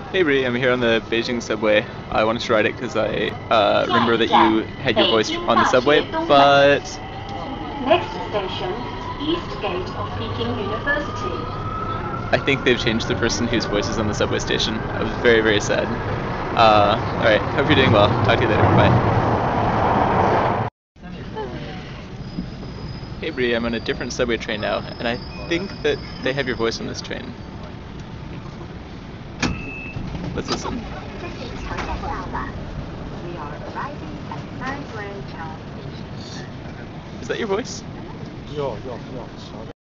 Hey Bree, I'm here on the Beijing subway. I wanted to ride it because I remember that you had your voice on the subway, but Next station, East Gate of Peking University. I think they've changed the person whose voice is on the subway station. I was very, very sad. Alright, hope you're doing well. Talk to you later. Bye. Hey Bree, I'm on a different subway train now, and I think that they have your voice on this train. Let's listen. We are arriving at Sandwich Town. Is that your voice?